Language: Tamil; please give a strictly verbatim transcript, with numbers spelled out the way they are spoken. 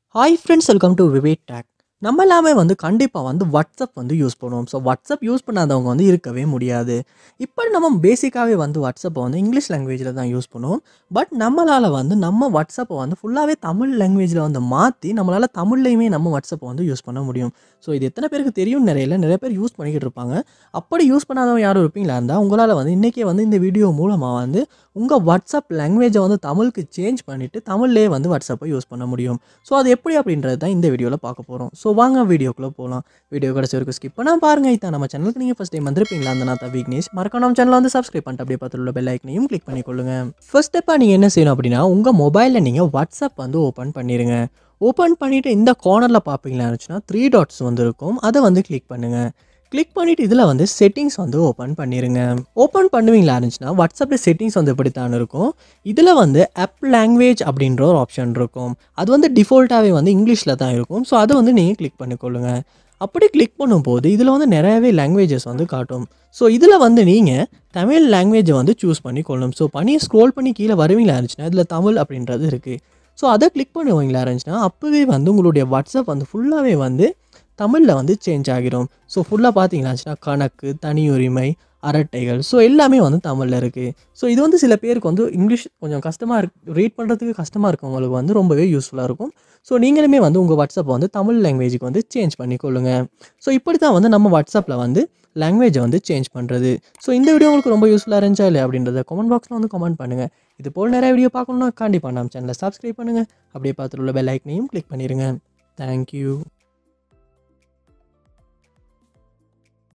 Hi friends, welcome to VividTech. நம்ம எல்லாமே வந்து கண்டிப்பா வந்து WhatsApp வந்து யூஸ் பண்ணுவோம். ஸோ WhatsApp யூஸ் பண்ணாதவங்க வந்து இருக்கவே முடியாது. இப்போ நம்ம பேசிக்காவே வந்து WhatsApp வந்து இங்கிலீஷ் லாங்குவேஜ்ல தான் யூஸ் பண்ணுவோம். பட் நம்மளால வந்து நம்ம WhatsApp வந்து ஃபுல்லாவே தமிழ் லாங்குவேஜ்ல வந்து மாத்தி நம்மளால தமிழ்லயுமே நம்ம WhatsApp வந்து யூஸ் பண்ண முடியும். ஸோ இது எத்தனை பேருக்கு தெரியும் நிறையல நிறைய பேர் யூஸ் பண்ணிக்கிட்டு இருப்பாங்க. அப்படி யூஸ் பண்ணாதவங்க யாரும் இருப்பீங்களா இருந்தா உங்களால வந்து இன்னைக்கே வந்து இந்த வீடியோ மூலமா வந்து உங்க WhatsApp லாங்குவேஜ வந்து தமிழுக்கு சேஞ்ச் பண்ணிட்டு தமிழ்லயே வந்து WhatsApp யூஸ் பண்ண முடியும். ஸோ அது எப்படி அப்படின்றது தான் இந்த வீடியோல பார்க்க போறோம். ஸோ வாங்க வீடியோக்குள்ள போலாம். வீடியோ கடைசி வரைக்கும் ஸ்கிப் பண்ணாம பாருங்க. இதான் நம்ம சேனலுக்கு நீங்க ஃபர்ஸ்ட் டைம் வந்திருப்பீங்களா அந்த நான் தான் விக்னேஷ். மறக்காம நம்ம சேனலை வந்து சப்ஸ்கிரைப் பண்ணிட்டு அப்படியே பக்கத்துல உள்ள பெல் ஐக்கனையும் கிளிக் பண்ணிக்கொள்ளுங்க. ஃபர்ஸ்ட் ஸ்டெப்பா நீங்க என்ன செய்யணும் அப்படின்னா உங்க மொபைல்ல நீங்க WhatsApp வந்து ஓபன் பண்ணிருங்க. ஓபன் பண்ணிட்டு இந்த கார்னர்ல பாப்பீங்களா இருந்துச்சுன்னா த்ரீ டாட்ஸ் வந்து இருக்கும். அதை வந்து கிளிக் பண்ணுங்க. கிளிக் பண்ணிட்டு இதில் வந்து செட்டிங்ஸ் வந்து ஓப்பன் பண்ணிடுங்க. ஓப்பன் பண்ணுவீங்களா இருந்துச்சுன்னா வாட்ஸ்அப்ல செட்டிங்ஸ் வந்து இப்படித்தான் இருக்கும். இதில் வந்து ஆப் லாங்குவேஜ் அப்படின்ற ஒரு ஆப்ஷன் இருக்கும். அது வந்து டிஃபால்ட்டாகவே வந்து இங்கிலீஷில் தான் இருக்கும். ஸோ அதை வந்து நீங்கள் கிளிக் பண்ணிக்கொள்ளுங்க. அப்படி கிளிக் பண்ணும்போது இதில் வந்து நிறையவே லாங்குவேஜஸ் வந்து காட்டும். ஸோ இதில் வந்து நீங்கள் தமிழ் லாங்குவேஜை வந்து சூஸ் பண்ணிக்கொள்ளணும். ஸோ பண்ணி ஸ்க்ரோல் பண்ணி கீழே வருவீங்களா இருந்துச்சுன்னா இதில் தமிழ் அப்படின்றது இருக்குது. ஸோ அதை கிளிக் பண்ணுவீங்களா இருந்துச்சுன்னா அப்போவே வந்து உங்களுடைய வாட்ஸ்அப் வந்து ஃபுல்லாகவே வந்து தமிழில் வந்து சேஞ்ச் ஆகிரும். ஸோ ஃபுல்லாக பார்த்தீங்கன்னாச்சுன்னா கணக்கு, தனியுரிமை, அரட்டைகள் ஸோ எல்லாமே வந்து தமிழில் இருக்குது. ஸோ இது வந்து சில பேருக்கு வந்து இங்கிலீஷ் கொஞ்சம் கஷ்டமாக இருக்கு, ரீட் பண்ணுறதுக்கு கஷ்டமாக இருக்கவங்களுக்கு வந்து ரொம்பவே யூஸ்ஃபுல்லாக இருக்கும். ஸோ நீங்களுமே வந்து உங்கள் வாட்ஸ்அப்பை வந்து தமிழ் லாங்குவேஜுக்கு வந்து சேஞ்ச் பண்ணிக்கொள்ளுங்க. ஸோ இப்படி தான் வந்து நம்ம வாட்ஸ்அப்பில் வந்து லாங்குவேஜை வந்து சேஞ்ச் பண்ணுறது. ஸோ இந்த வீடியோ உங்களுக்கு ரொம்ப யூஸ்ஃபுல்லாக இருந்துச்சா இல்லை அப்படின்றத கமெண்ட் பாக்ஸில் வந்து கமெண்ட் பண்ணுங்கள். இது போல் நிறைய வீடியோ பார்க்கணுன்னா கண்டிப்பாக நம்ம சேனலை சப்ஸ்கிரைப் பண்ணுங்கள். அப்படியே பார்த்துட்டு உள்ள பெல் ஐக்கனையும் கிளிக் பண்ணிடுங்க. தேங்க்யூ.